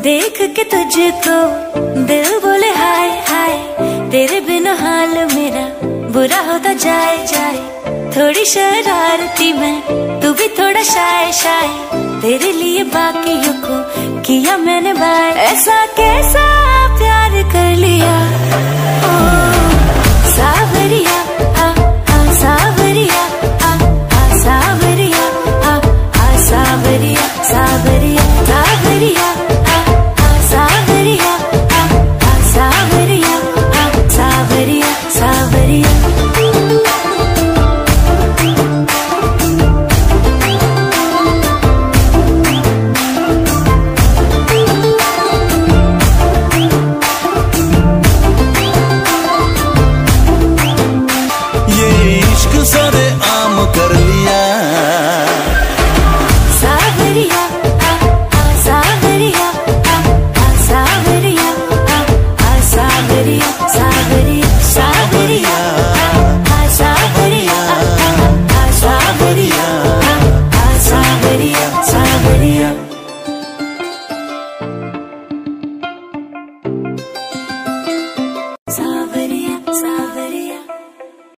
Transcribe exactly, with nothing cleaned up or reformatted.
देख के तुझको दिल बोले हाय हाय, तेरे बिना हाल मेरा बुरा होता जाए जाए। थोड़ी शरारती मैं, तू भी थोड़ा शाय शाय, तेरे लिए बाकियों को किया मैंने बाय। ऐसा कैसा प्यार कर लिया ओ सावरिया, आ आ सावरिया, आ आ सावरिया, आ आ सावरिया, सावरिया सावरिया, आ आ सावरिया, आ आ सावरिया, आ सावरिया सावरिया। ये इश्क सारे आम कर लिया,